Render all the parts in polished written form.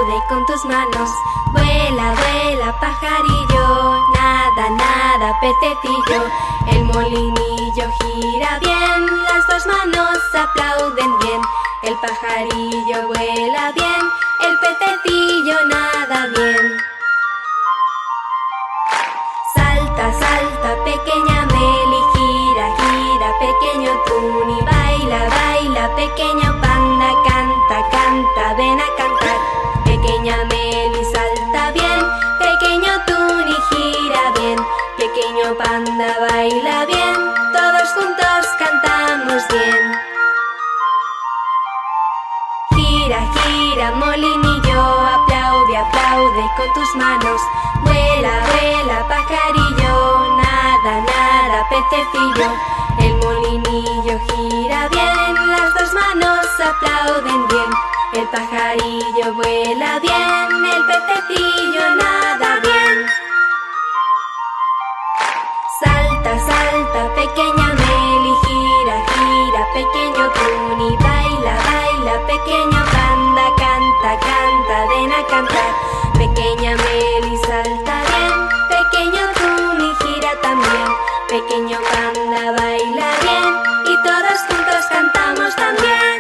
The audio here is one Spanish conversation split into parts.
aplaude con tus manos. Vuela, vuela, pajarillo, nada, nada, pececillo. El molinillo gira bien, las dos manos aplauden bien. El pajarillo vuela bien, el pececillo nada bien. Salta, salta, pequeña Meli, gira, gira, pequeño Tuni. Baila, baila, pequeño panda, canta, canta, ven a cantar. Pequeña Meli salta bien, pequeño Tuni gira bien. Pequeño panda baila bien, todos juntos cantamos bien. Gira, gira, molinillo, aplaude, aplaude con tus manos. Vuela, vuela, pajarillo, nada, nada, pececillo. El molinillo gira bien, las dos manos aplauden bien. El pajarillo vuela bien, el pececillo nada bien. Salta, salta, pequeña Meli, gira, gira, pequeño Tuni. Baila, baila, pequeño panda, canta, canta, ven a cantar. Pequeña Meli salta bien, pequeño Tuni gira también. Pequeño panda baila bien y todos juntos cantamos también.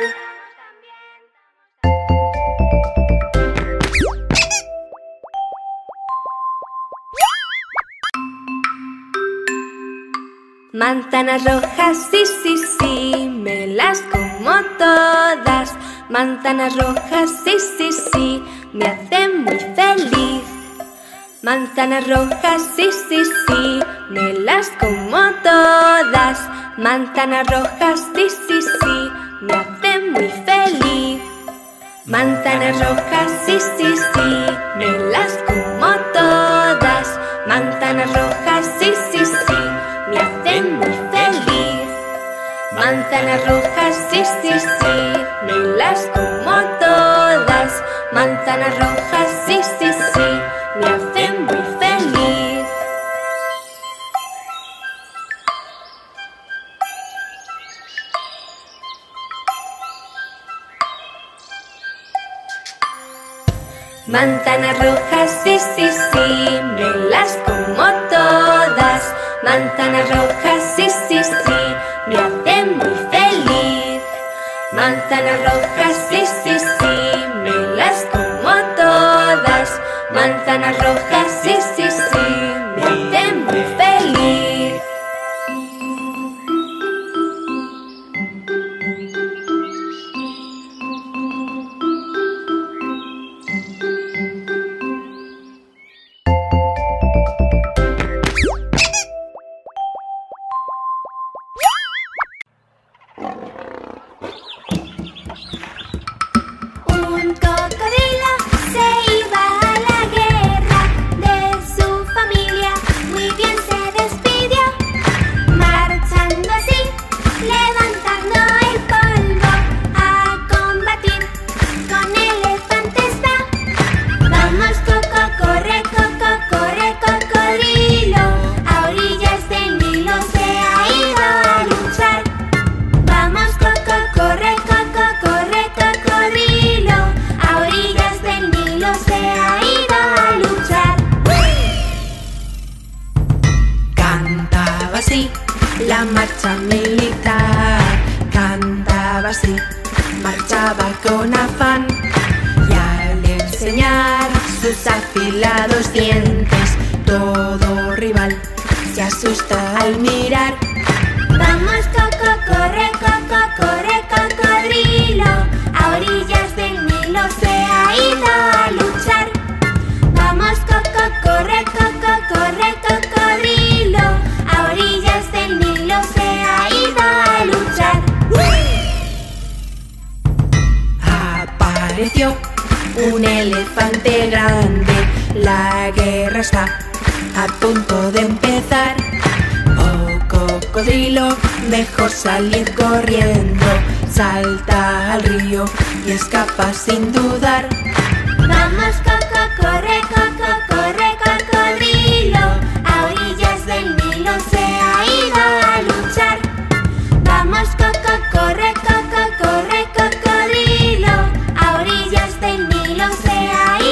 Manzanas rojas, sí, sí, sí, me las como todas. Manzanas rojas, sí, sí, sí, me hacen muy feliz. Manzanas rojas, sí, sí, sí, me las como todas. Manzanas rojas, sí, sí, sí, me hacen muy feliz. Manzanas rojas, sí, sí, sí, me las como todas. Manzanas rojas, sí, sí, sí, me hacen muy feliz. Manzanas rojas, sí, sí, sí, me las como todas. Manzanas rojas, sí, sí, sí, me hacen muy feliz. Manzanas rojas, sí, sí, sí, me las como todas. Manzanas rojas, sí, sí, sí, me hacen muy feliz. Manzanas rojas, sí, sí, sí, me las como todas. Manzanas rojas, sí, sí, sí, me hacen muy feliz. Un cocodrilo se iba a la guerra, de su familia muy bien se despidió. Marchando así, levantando el polvo, a combatir con elefantes va. Vamos Coco, corre cocodrilo, a orillas del Nilo se ha ido a luchar. Vamos Coco, corre cocodrilo, a orillas del Nilo se ha ido a luchar. Cantaba así la marcha militar, cantaba así, marchaba con afán. Y al enseñar sus afilados dientes, todo rival se asusta al mirar. Vamos Coco, corre cocodrilo, a orillas del Nilo se ha ido a luchar. Vamos Coco, corre cocodrilo, a orillas del Nilo se ha ido a luchar. Apareció un elefante grande, la guerra está a punto de empezar. Oh cocodrilo, mejor salir corriendo, salta al río y escapa sin dudar. Vamos Coco, corre cocodrilo, a orillas del Nilo se ha ido a luchar. Vamos Coco, corre cocodrilo, a orillas del Nilo se ha ido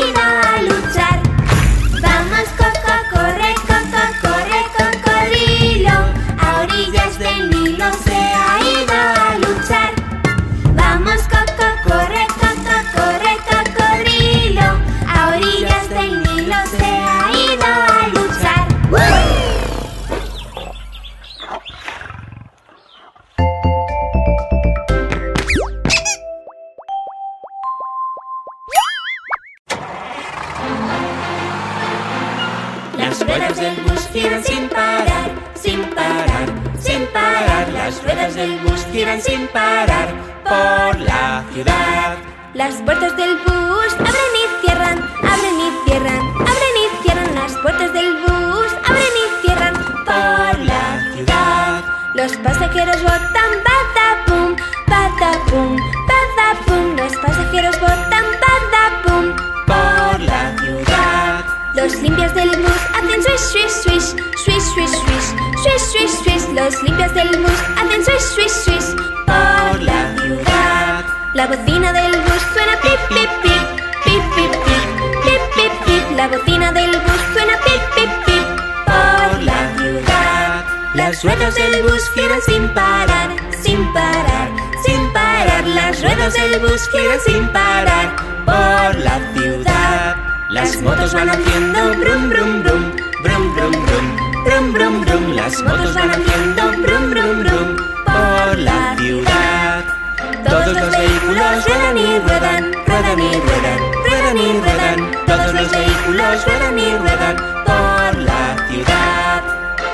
ruedas del bus giran sin parar, sin parar, sin parar. Las ruedas del bus giran sin parar por la ciudad. Las puertas del bus abren y cierran, abren y cierran, abren y cierran. Las puertas del bus abren y cierran por la ciudad. Los pasajeros botan patapum, patapum, patapum. Los pasajeros botan patapum por la ciudad. Los limpias del bus hacen swish, swish, swish, swish, swish, swish, swish, swish, swish. Los limpias del bus hacen swish, swish, swish por la ciudad. La bocina del bus suena pip, pip, pip, pip, pip, pip, pip, pip, pip. La bocina del bus suena pip, pip, pip por la ciudad. Las ruedas del bus giran sin parar, sin parar, sin parar. Las ruedas del bus giran sin parar por la ciudad. Las motos van haciendo brum, brum, brum, brum, brum, brum, brum, brum, brum. Las motos van haciendo brum, brum, brum por la ciudad. Todos los vehículos ruedan y ruedan, ruedan y ruedan, ruedan y ruedan. Todos los vehículos ruedan y ruedan por la ciudad.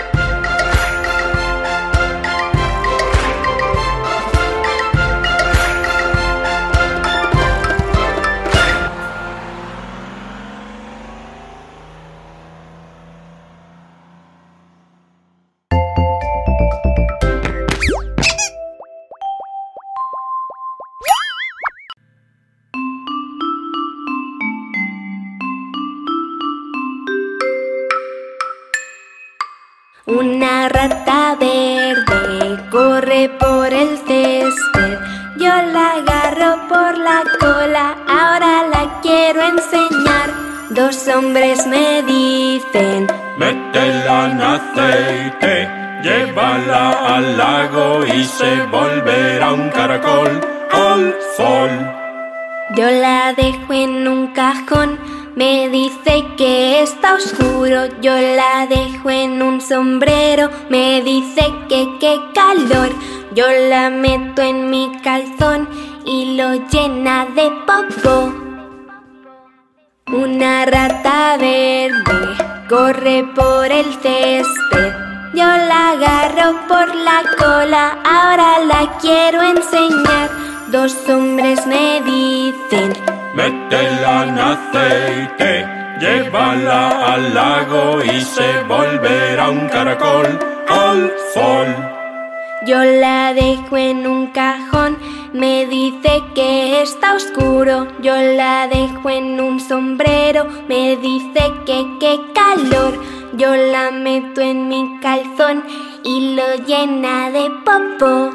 Una rata verde corre por el césped. Yo la agarro por la cola, ahora la quiero enseñar. Dos hombres me dicen: métela en aceite, llévala al lago y se volverá un caracol al sol. Yo la dejo en un cajón, me dice que está oscuro. Yo la dejo en un sombrero, me dice que qué calor. Yo la meto en mi calzón y lo llena de popó. Una rata verde corre por el césped. Yo la agarro por la cola, ahora la quiero enseñar. Dos hombres me dicen: métela en aceite, llévala al lago y se volverá un caracol al sol. Yo la dejo en un cajón, me dice que está oscuro. Yo la dejo en un sombrero, me dice que qué calor. Yo la meto en mi calzón y lo llena de popó.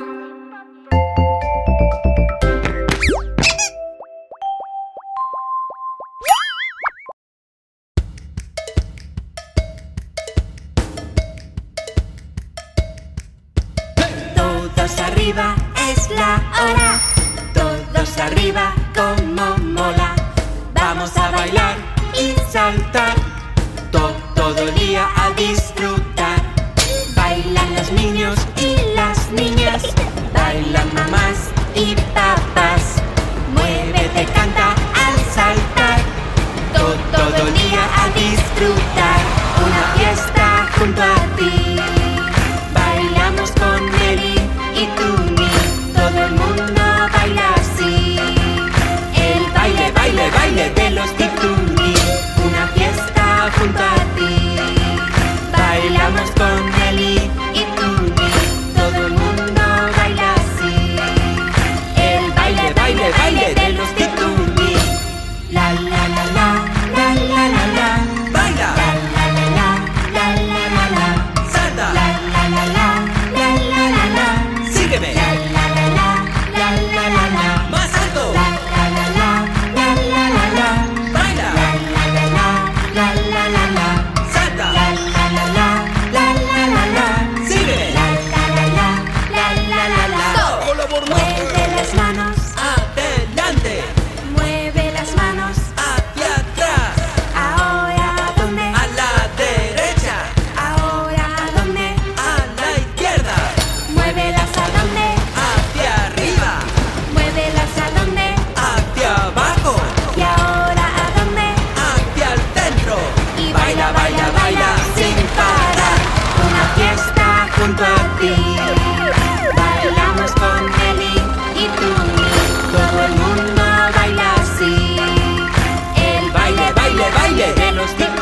Todos arriba, es la hora. Todos arriba, como mola. Vamos a bailar y saltar. Todo el día a disfrutar. Bailan los niños y las niñas. Bailan mamás y papás. Muévete, canta al saltar. Todo el día a disfrutar. Una fiesta junto a ti. Bailamos con Meli y Tumi. Todo el mundo baila así. El baile, baile, baile de los Tituni. Una fiesta junto a ti. Bailamos con Meli y Tumi. Todo el mundo baila así. El baile, baile, baile de los Tituni. La la la la, la la la la. Baila. baile de los